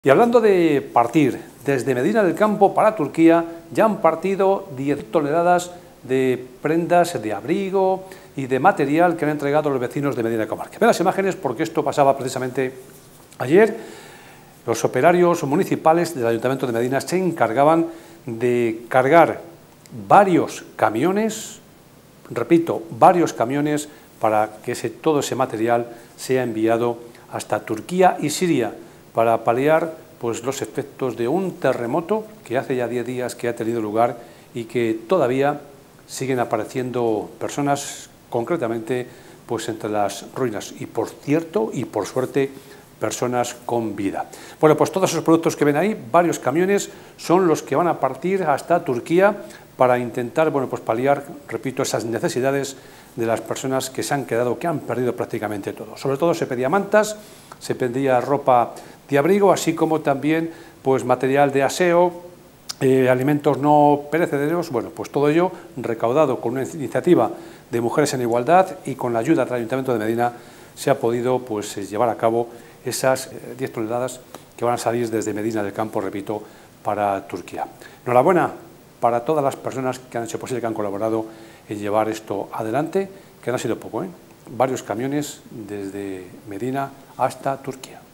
Y hablando de partir, desde Medina del Campo para Turquía ya han partido 10 toneladas de prendas de abrigo y de material que han entregado los vecinos de Medina Comarca. Ven las imágenes porque esto pasaba precisamente ayer. Los operarios municipales del Ayuntamiento de Medina se encargaban de cargar varios camiones, repito, varios camiones para que todo ese material sea enviado hasta Turquía y Siria, para paliar pues, los efectos de un terremoto que hace ya 10 días que ha tenido lugar y que todavía siguen apareciendo personas, concretamente pues, entre las ruinas. Y por cierto, y por suerte, personas con vida. Bueno, pues todos esos productos que ven ahí, varios camiones, son los que van a partir hasta Turquía para intentar, bueno, pues paliar, repito, esas necesidades de las personas que se han quedado, que han perdido prácticamente todo. Sobre todo se pedía mantas, se pedía ropa de abrigo, así como también pues material de aseo, alimentos no perecederos. Bueno, pues todo ello recaudado con una iniciativa de Mujeres en Igualdad y con la ayuda del Ayuntamiento de Medina se ha podido pues llevar a cabo esas 10 toneladas que van a salir desde Medina del Campo, repito, para Turquía. Enhorabuena para todas las personas que han hecho posible, que han colaborado en llevar esto adelante, que no ha sido poco, varios camiones desde Medina hasta Turquía.